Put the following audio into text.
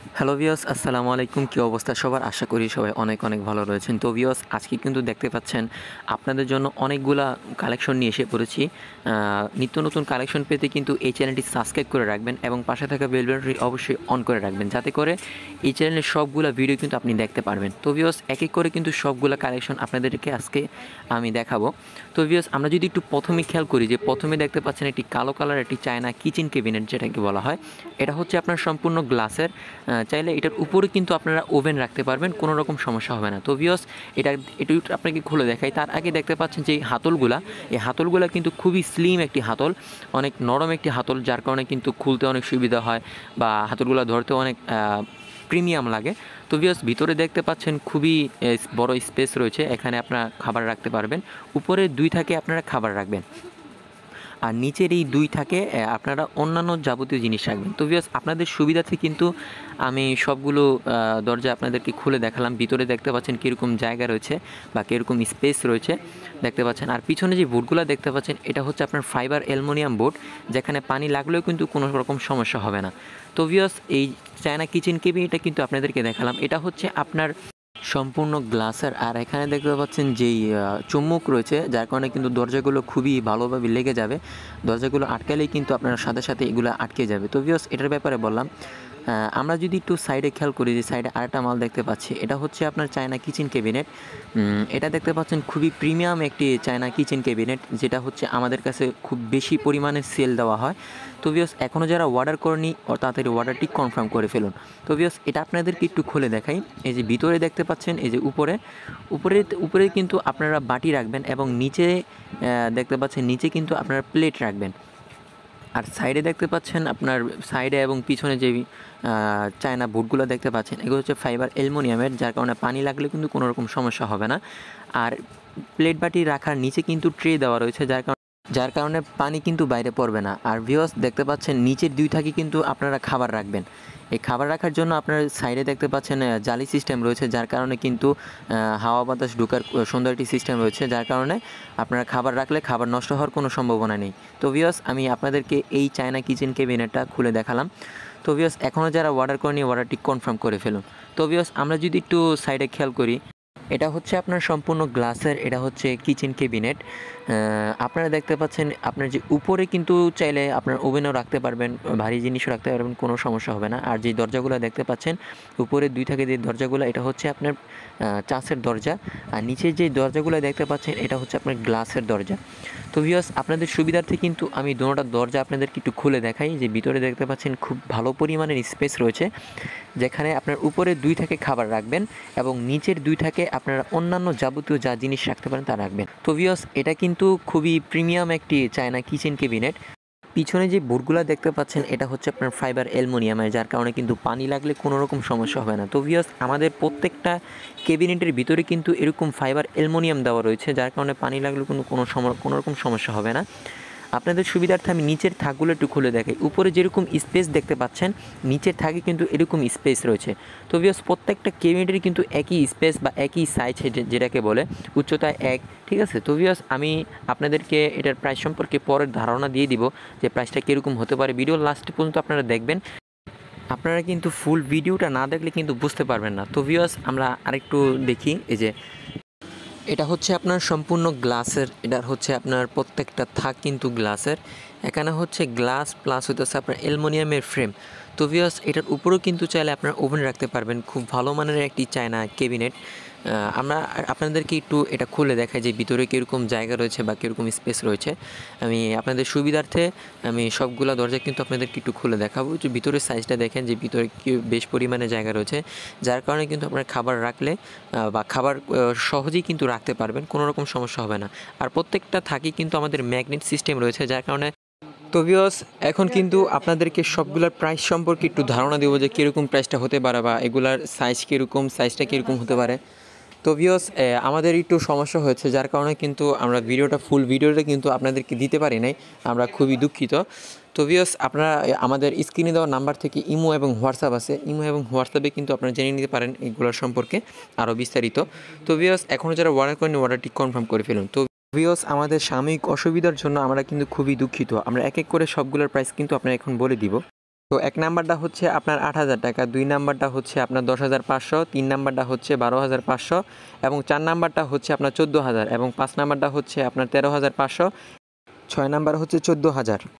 Hello viewers, আসসালামু আলাইকুম। কী অবস্থা সবার? আশা করি সবাই অনেক অনেক ভালো রয়েছেন। তো ভিউয়ার্স, আজকে কিন্তু দেখতে পাচ্ছেন আপনাদের জন্য অনেকগুলা কালেকশন নিয়ে এসে পড়েছি। নিত্য নতুন কালেকশন পেতে কিন্তু এই চ্যানেলটি সাবস্ক্রাইব করে রাখবেন এবং পাশে থাকা বেল বাটনটি অবশ্যই অন করে রাখবেন, যাতে করে এই চ্যানেলের সবগুলা ভিডিও কিন্তু আপনি দেখতে পারবেন। তো ভিউয়ার্স, এক এক করে কিন্তু সবগুলা কালেকশন আপনাদেরকে আজকে আমি দেখাবো। তো ভিউয়ার্স, আমরা যদি একটু প্রথমে খেয়াল করি, যে প্রথমে দেখতে পাচ্ছেন একটি কালো কালার একটি চায়না কিচেন ক্যাবিনেট, যেটাকে বলা হয়। এটা হচ্ছে আপনার সম্পূর্ণ গ্লাসের। চাইলে এটার উপরে কিন্তু আপনারা ওভেন রাখতে পারবেন, কোনো রকম সমস্যা হবে না। তো ভিউয়ার্স, এটা আপনাকে খুলে দেখাই। তার আগে দেখতে পাচ্ছেন যে এই হাতলগুলা কিন্তু খুবই স্লিম একটি হাতল, অনেক নরম একটি হাতল, যার কারণে কিন্তু খুলতে অনেক সুবিধা হয় বা হাতলগুলা ধরতে অনেক প্রিমিয়াম লাগে। তো ভিউয়ার্স, ভিতরে দেখতে পাচ্ছেন খুবই বড় স্পেস রয়েছে, এখানে আপনারা খাবার রাখতে পারবেন। উপরে 2 থাকে আপনারা খাবার রাখবেন, আর নিচের এই 2 থাকে আপনারা অন্যান্য যাবতীয় জিনিস রাখবেন। তো ভিউয়ার্স, আপনাদের সুবিধার্থে কিন্তু আমি সবগুলো দরজা আপনাদেরকে খুলে দেখালাম। ভিতরে দেখতে পাচ্ছেন কীরকম জায়গা রয়েছে বা কীরকম স্পেস রয়েছে দেখতে পাচ্ছেন। আর পিছনে যে বোর্ডগুলো দেখতে পাচ্ছেন, এটা হচ্ছে আপনার ফাইবার অ্যালুমিনিয়াম বোর্ড, যেখানে পানি লাগলেও কিন্তু কোনো রকম সমস্যা হবে না। তো ভিউয়ার্স, এই চায়না কিচেন কেবিনেটটা কিন্তু আপনাদেরকে দেখালাম। এটা হচ্ছে আপনার সম্পূর্ণ গ্লাসের। আর এখানে দেখতে পাচ্ছেন যেই চুম্বক রয়েছে, যার কারণে কিন্তু দরজাগুলো খুবই ভালোভাবে লেগে যাবে। দরজাগুলো আটকালেই কিন্তু আপনার সাথে সাথে এগুলো আটকে যাবে। তো ভিউয়ার্স, এটার ব্যাপারে বললাম। আমরা যদি একটু সাইডে খেয়াল করি, যে সাইডে আরেকটা মাল দেখতে পাচ্ছি, এটা হচ্ছে আপনার চায়না কিচেন ক্যাবিনেট। এটা দেখতে পাচ্ছেন খুবই প্রিমিয়াম একটি চায়না কিচেন ক্যাবিনেট, যেটা হচ্ছে আমাদের কাছে খুব বেশি পরিমাণে সেল দেওয়া হয়। তো ভিউয়ার্স, এখনও যারা অর্ডার করেনি তাড়াতাড়ি অর্ডারটি কনফার্ম করে ফেলুন। তো ভিউয়ার্স, এটা আপনাদেরকে একটু খুলে দেখাই। এই যে ভিতরে দেখতে পাচ্ছেন, এই যে উপরে কিন্তু আপনারা বাটি রাখবেন এবং নিচে দেখতে পাচ্ছেন নিচে কিন্তু আপনারা প্লেট রাখবেন। আর সাইডে দেখতে পাচ্ছেন, আপনার সাইডে এবং পিছনে যে চায়না বোর্ডগুলো দেখতে পাচ্ছেন, এগুলো হচ্ছে ফাইবার অ্যালুমিনিয়ামের, যার কারণে পানি লাগলে কিন্তু কোনো রকম সমস্যা হবে না। আর প্লেট বাটি রাখার নিচে কিন্তু ট্রে দেওয়া রয়েছে, যার কারণে পানি কিন্তু বাইরে পড়বে না। আর ভিউয়ার্স, দেখতে পাচ্ছেন নিচের 2 থাকি কিন্তু আপনারা খাবার রাখবেন। এই খাবার রাখার জন্য আপনার সাইডে দেখতে পাচ্ছেন জালি সিস্টেম রয়েছে, যার কারণে কিন্তু হাওয়া বাতাস ঢোকার সুন্দর একটি সিস্টেম রয়েছে, যার কারণে আপনারা খাবার রাখলে খাবার নষ্ট হওয়ার কোনো সম্ভাবনা নেই। তো ভিউয়ার্স, আমি আপনাদেরকে এই চায়না কিচেন ক্যাবিনেটটা খুলে দেখালাম। তো ভিউয়ার্স, এখনও যারা অর্ডার করেনি অর্ডারটি কনফার্ম করে ফেলুন। তো ভিউয়ার্স, আমরা যদি একটু সাইডে খেয়াল করি, এটা হচ্ছে আপনার সম্পূর্ণ গ্লাসের, এটা হচ্ছে কিচেন ক্যাবিনেট। আপনারা দেখতে পাচ্ছেন, আপনার যে উপরে কিন্তু চাইলে আপনার ওভেনও রাখতে পারবেন, ভারী জিনিসও রাখতে পারবেন, কোনো সমস্যা হবে না। আর যে দরজাগুলো দেখতে পাচ্ছেন উপরে 2 থাকে যে দরজাগুলো, এটা হচ্ছে আপনার চাষের দরজা। আর নিচে যে দরজাগুলো দেখতে পাচ্ছেন, এটা হচ্ছে আপনার গ্লাসের দরজা। তো ভিউয়ার্স, আপনাদের সুবিধার্থে কিন্তু আমি দুটোটা দরজা আপনাদেরকে একটু খুলে দেখাই। যে ভিতরে দেখতে পাচ্ছেন খুব ভালো পরিমাণের স্পেস রয়েছে, যেখানে আপনার উপরে 2 থাকে খাবার রাখবেন এবং নিচের 2 থাকে আপনারা অন্যান্য যাবতীয় যা জিনিস রাখতে পারেন তা রাখবেন। তো ভিউয়ার্স, এটা কিন্তু খুবই প্রিমিয়াম একটি চায়না কিচেন ক্যাবিনেট। পিছনে যে বোর্ডগুলো দেখতে পাচ্ছেন, এটা হচ্ছে আপনার ফাইবার অ্যালুমিনিয়ামের, যার কারণে কিন্তু পানি লাগলে কোনো রকম সমস্যা হবে না। তো ভিউয়ার্স, আমাদের প্রত্যেকটা ক্যাবিনেটের ভিতরে কিন্তু এরকম ফাইবার অ্যালুমিনিয়াম দেওয়া রয়েছে, যার কারণে পানি লাগলে কোনো রকম সমস্যা হবে না। আপনাদের সুবিধার্থে আমি নিচের থাকগুলো একটু খুলে দেখাই। উপরে যেরকম স্পেস দেখতে পাচ্ছেন, নিচের থাকে কিন্তু এরকম স্পেস রয়েছে। তো ভিউয়ার্স, প্রত্যেকটা ক্যাবিনেটের কিন্তু একই স্পেস বা একই সাইজ, যেটাকে বলে উচ্চতায় এক, ঠিক আছে। তো ভিউয়ার্স, আমি আপনাদেরকে এটার প্রাইস সম্পর্কে পরের ধারণা দিয়ে দিব, যে প্রাইসটা কীরকম হতে পারে। ভিডিওর লাস্ট পর্যন্ত আপনারা দেখবেন। আপনারা কিন্তু ফুল ভিডিওটা না দেখলে কিন্তু বুঝতে পারবেন না। তো ভিউয়ার্স, আমরা আরেকটু দেখি। এই যে এটা হচ্ছে আপনার সম্পূর্ণ গ্লাসের, এটার হচ্ছে আপনার প্রত্যেকটা থাক কিন্তু গ্লাসের। এখানে হচ্ছে গ্লাস প্লাস হইতেছে আপনার অ্যালুমিনিয়ামের ফ্রেম। তো ভিউয়ার্স, এটার উপরেও কিন্তু চাইলে আপনার ওভেন রাখতে পারবেন। খুব ভালো মানের একটি চায়না ক্যাবিনেট। আমরা আপনাদেরকে একটু এটা খুলে দেখাই যে ভিতরে কীরকম জায়গা রয়েছে বা কীরকম স্পেস রয়েছে। আমি আপনাদের সুবিধার্থে আমি সবগুলো দরজা কিন্তু আপনাদেরকে একটু খুলে দেখাবো। যে ভিতরের সাইজটা দেখেন, যে ভিতরে কি বেশ পরিমাণে জায়গা রয়েছে, যার কারণে কিন্তু আপনার খাবার রাখলে বা খাবার সহজেই কিন্তু রাখতে পারবেন, কোনো রকম সমস্যা হবে না। আর প্রত্যেকটা থাকি কিন্তু আমাদের ম্যাগনেট সিস্টেম রয়েছে, যার কারণে। তো ভিউয়ার্স, এখন কিন্তু আপনাদেরকে সবগুলোর প্রাইস সম্পর্কে একটু ধারণা দেবো, যে কীরকম প্রাইসটা হতে পারে বা এগুলার সাইজটা কীরকম হতে পারে। তো ভিউয়ার্স, আমাদের একটু সমস্যা হয়েছে, যার কারণে কিন্তু আমরা ফুল ভিডিওটা কিন্তু আপনাদেরকে দিতে পারি নাই, আমরা খুবই দুঃখিত। তো ভিউয়ার্স, আপনারা আমাদের স্ক্রিনে দেওয়া নাম্বার থেকে ইমো এবং হোয়াটসঅ্যাপ আছে, ইমো এবং হোয়াটসঅ্যাপে কিন্তু আপনারা জেনে নিতে পারেন এগুলোর সম্পর্কে আরও বিস্তারিত। তো ভিউয়ার্স, এখনও যারা অর্ডার করেন অর্ডারটি কনফার্ম করে ফেলুন। তো ভিউয়ার্স, আমাদের সাময়িক অসুবিধার জন্য আমরা কিন্তু খুবই দুঃখিত। আমরা এক এক করে সবগুলোর প্রাইস কিন্তু আপনারা এখন বলে দিব। তো ১ নাম্বারটা হচ্ছে আপনার ৮,০০০ টাকা, ২ নাম্বারটা হচ্ছে আপনার ১০,৫০০, ৩ নাম্বারটা হচ্ছে ১২,৫০০ এবং ৪ নাম্বারটা হচ্ছে আপনার ১৪,০০০ এবং ৫ নাম্বারটা হচ্ছে আপনার ১৩,৫০০, ৬ নাম্বার হচ্ছে ১৪,০০০।